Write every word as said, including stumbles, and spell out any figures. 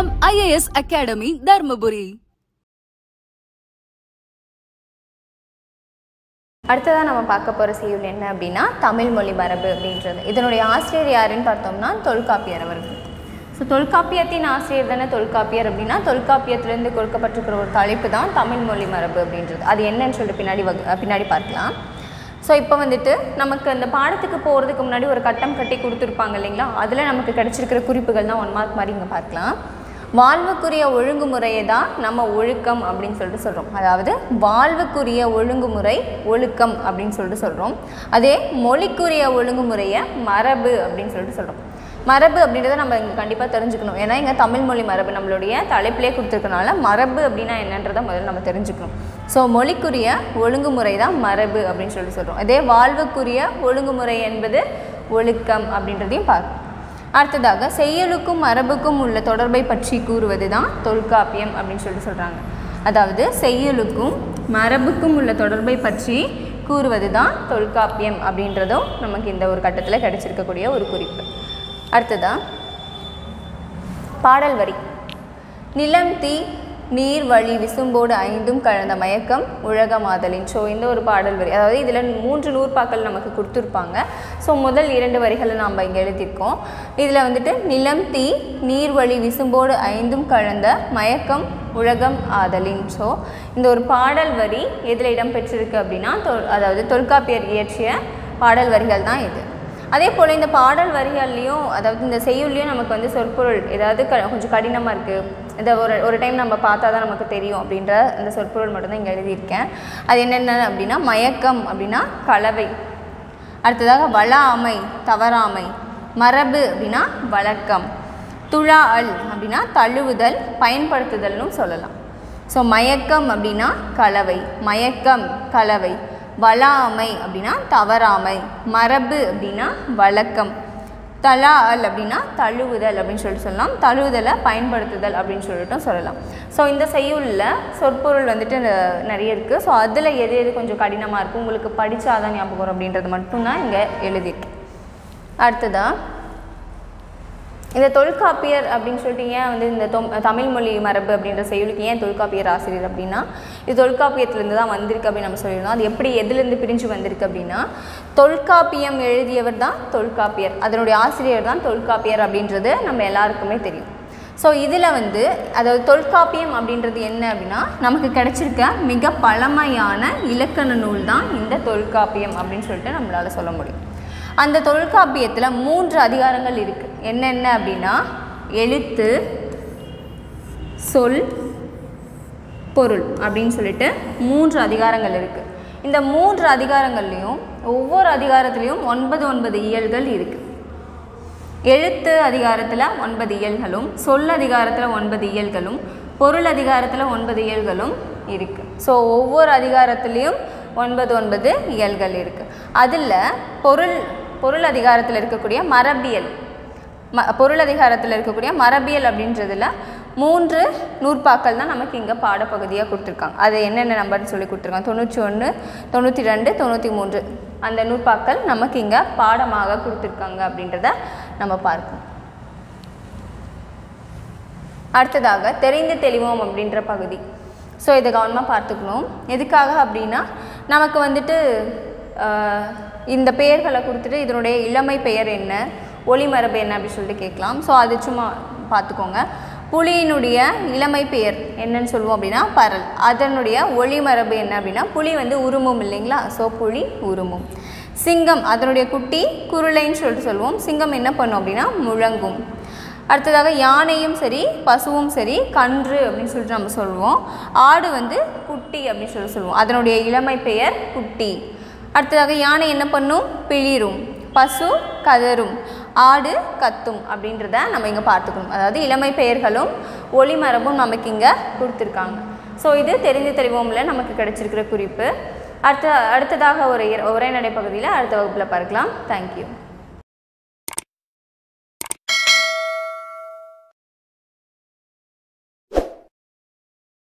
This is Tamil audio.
Singham I A S Academy, Dharmaburi. அடுத்ததாக நம்ம பார்க்க போகிற செய்யுள் என்ன அப்படின்னா தமிழ் மொழி மரபு அப்படின்றது. இதனுடைய ஆசிரியர் யாருன்னு பார்த்தோம்னா தொல்காப்பியர் அவர்கள். ஸோ தொல்காப்பியத்தின் ஆசிரியர் தானே தொல்காப்பியர் அப்படின்னா தொல்காப்பியத்திலேருந்து கொடுக்கப்பட்டிருக்கிற ஒரு தலைப்பு தான் தமிழ் மொழி மரபு அப்படின்றது. அது என்னன்னு சொல்லிட்டு பின்னாடி பின்னாடி பார்க்கலாம். ஸோ இப்போ வந்துட்டு நமக்கு அந்த பாடத்துக்கு போகிறதுக்கு முன்னாடி ஒரு கட்டம் கட்டி கொடுத்துருப்பாங்க இல்லைங்களா, அதில் நமக்கு கிடச்சிருக்கிற குறிப்புகள் தான் ஒன் மார்க் மாதிரி இங்கே பார்க்கலாம். வாழ்வுக்குரிய ஒழுங்குமுறையை தான் நம்ம ஒழுக்கம் அப்படின்னு சொல்லிட்டு சொல்கிறோம். அதாவது வாழ்வுக்குரிய ஒழுங்குமுறை ஒழுக்கம் அப்படின்னு சொல்லிட்டு சொல்கிறோம். அதே மொழிக்குரிய ஒழுங்குமுறையை மரபு அப்படின்னு சொல்லிட்டு சொல்கிறோம். மரபு அப்படின்றத நம்ம இங்கே கண்டிப்பாக தெரிஞ்சுக்கணும். ஏன்னா இங்கே தமிழ் மொழி மரபு நம்மளுடைய தலைப்பிலே கொடுத்துருக்கனால மரபு அப்படின்னா என்னன்றதை முதல்ல நம்ம தெரிஞ்சுக்கணும். ஸோ மொழிக்குரிய ஒழுங்குமுறை தான் மரபு அப்படின்னு சொல்லிட்டு சொல்கிறோம். அதே வாழ்வுக்குரிய ஒழுங்குமுறை என்பது ஒழுக்கம் அப்படின்றதையும் பார்க்கணும். அடுத்ததாக செய்யுளுக்கும் மரபுக்கும் உள்ள தொடர்பை பற்றி கூறுவது தான் தொல்காப்பியம் அப்படின்னு சொல்லிட்டு சொல்கிறாங்க. அதாவது செய்யுளுக்கும் மரபுக்கும் உள்ள தொடர்பை பற்றி கூறுவது தான் தொல்காப்பியம் அப்படின்றதும் நமக்கு இந்த ஒரு கட்டத்தில் கிடைச்சிருக்கக்கூடிய ஒரு குறிப்பு. அடுத்ததாக பாடல் வரி. நிலம் தீ நீர் வழி விசும்போடு ஐந்தும் கலந்த மயக்கம் உலகமாதலின். ஸோ இந்த ஒரு பாடல் வரி, அதாவது இதில் மூன்று நூற்பாக்கள் நமக்கு கொடுத்துருப்பாங்க. ஸோ முதல் இரண்டு வரிகளை நாம் இங்கே எழுதியிருக்கோம். இதில் வந்துட்டு நிலம் தீ நீர் வழி விசும்போடு ஐந்தும் கலந்த மயக்கம் உலகம் ஆதலின். ஸோ இந்த ஒரு பாடல் வரி எதில் இடம்பெற்றிருக்கு அப்படின்னா தொ அதாவது தொல்காப்பியர் இயற்றிய பாடல் வரிகள் தான் இது. அதே போல் இந்த பாடல் வரிகள்லையும் அதாவது இந்த செய்யுள்லையும் நமக்கு வந்து சொற்பொருள் ஏதாவது க கொஞ்சம் கடினமாக இருக்குது, இதை ஒரு ஒரு டைம் நம்ம பார்த்தா தான் நமக்கு தெரியும் அப்படின்ற அந்த சொற்பொருள் மட்டும்தான் இங்கே எழுதியிருக்கேன். அது என்னென்ன அப்படின்னா மயக்கம் அப்படின்னா கலவை, அடுத்ததாக வளாமை தவறாமை, மரபு அப்படின்னா வழக்கம், துழா அல் அப்படின்னா தழுவுதல் பயன்படுத்துதல்னு சொல்லலாம். ஸோ மயக்கம் அப்படின்னா கலவை, மயக்கம் கலவை, வளாமை அப்படின்னா தவறாமை, மரபு அப்படின்னா வழக்கம், தலா அல் அப்படின்னா தழுவுதல் அப்படின்னு சொல்லிட்டு சொல்லலாம், தழுவுதலை பயன்படுத்துதல் அப்படின்னு சொல்லிட்டும் சொல்லலாம். ஸோ இந்த செய்யுளில் சொற்பொருள் வந்துட்டு நிறைய இருக்குது. ஸோ அதில் எது எது கொஞ்சம் கடினமாக இருக்கும் உங்களுக்கு படித்தாதான் ஞாபகம் வரும் அப்படின்றது மட்டும்தான் இங்கே எழுதியிருக்கு. அடுத்ததாக இந்த தொல்காப்பியர் அப்படின்னு சொல்லிட்டு ஏன் வந்து இந்த தொ தமிழ் மொழி மரபு அப்படின்ற செய்யுளுக்கு ஏன் தொல்காப்பியர் ஆசிரியர் அப்படின்னா இது தொல்காப்பியத்திலேருந்து தான் வந்திருக்கு அப்படின்னு நம்ம சொல்லியிருந்தோம். அது எப்படி எதுலேருந்து பிரிஞ்சு வந்திருக்கு அப்படின்னா தொல்காப்பியம் எழுதியவர் தான் தொல்காப்பியர், அதனுடைய ஆசிரியர் தான் தொல்காப்பியர் அப்படின்றது நம்ம எல்லாருக்குமே தெரியும். ஸோ இதில் வந்து அதாவது தொல்காப்பியம் அப்படின்றது என்ன அப்படின்னா நமக்கு கிடைச்சிருக்க மிக பழமையான இலக்கண நூல் தான் இந்த தொல்காப்பியம் அப்படின்னு சொல்லிட்டு நம்மளால் சொல்ல முடியும். அந்த தொல்காப்பியத்தில் மூன்று அதிகாரங்கள் இருக்குது. என்னென்ன அப்படின்னா எழுத்து, சொல், பொருள் அப்படின்னு சொல்லிட்டு மூன்று அதிகாரங்கள் இருக்குது. இந்த மூன்று அதிகாரங்கள்லேயும் ஒவ்வொரு அதிகாரத்துலேயும் ஒன்பது ஒன்பது இயல்கள் இருக்குது. எழுத்து அதிகாரத்தில் ஒன்பது இயல்களும், சொல் அதிகாரத்தில் ஒன்பது இயல்களும், பொருள் அதிகாரத்தில் ஒன்பது இயல்களும் இருக்குது. ஸோ ஒவ்வொரு அதிகாரத்துலேயும் ஒன்பது ஒன்பது இயல்கள் இருக்குது. அதில் பொருள் பொருள் அதிகாரத்தில் இருக்கக்கூடிய மரபியல் ம பொருள் அதிகாரத்தில் இருக்கக்கூடிய மரபியல் அப்படின்றதில் மூன்று நூற்பாக்கள் தான் நமக்கு இங்கே பாடப்பகுதியாக கொடுத்துருக்காங்க. அது என்னென்ன நம்பர்னு சொல்லி கொடுத்துருக்காங்க, தொண்ணூற்றி ஒன்று தொண்ணூற்றி ரெண்டு தொண்ணூற்றி மூன்று அந்த நூற்பாக்கள் நமக்கு இங்கே பாடமாக கொடுத்துருக்காங்க அப்படின்றத நம்ம பார்க்கணும். அடுத்ததாக தெரிந்து தெளிவோம் அப்படின்ற பகுதி. ஸோ இதை கவனமாக பார்த்துக்கணும். எதுக்காக அப்படின்னா நமக்கு வந்துட்டு இந்த பெயர்களை கொடுத்துட்டு இதனுடைய இளமை பெயர் என்ன, ஒளிமரபு என்ன அப்படின்னு சொல்லிட்டு கேட்கலாம். ஸோ அது சும்மா பார்த்துக்கோங்க. புலியினுடைய இளமை பெயர் என்னன்னு சொல்லுவோம் அப்படின்னா பரல், அதனுடைய ஒளிமரபு என்ன அப்படின்னா புலி வந்து உருமும் இல்லைங்களா, ஸோ புலி உருமும். சிங்கம் அதனுடைய குட்டி குருளைன்னு சொல்லிட்டு சொல்லுவோம், சிங்கம் என்ன பண்ணும் அப்படின்னா முழங்கும். அடுத்ததாக யானையும் சரி பசுவும் சரி கன்று அப்படின்னு சொல்லிட்டு நம்ம சொல்லுவோம். ஆடு வந்து குட்டி அப்படின்னு சொல்லி சொல்லுவோம், அதனுடைய இளமை பெயர் குட்டி. அடுத்ததாக யானை என்ன பண்ணும் பிளிரும், பசு கதரும், ஆடு கத்தும் அப்படின்றத நம்ம இங்கே பார்த்துக்கணும். அதாவது இளமை பெயர்களும் ஒளிமரபும் நமக்கு இங்கே கொடுத்துருக்காங்க. ஸோ இது தெரிந்து தெளிவோம்ல நமக்கு கிடைச்சிருக்கிற குறிப்பு. அடுத்த அடுத்ததாக ஒரு உரைநடை பகுதியில் அடுத்த வகுப்பில் பார்க்கலாம். தேங்க்யூ.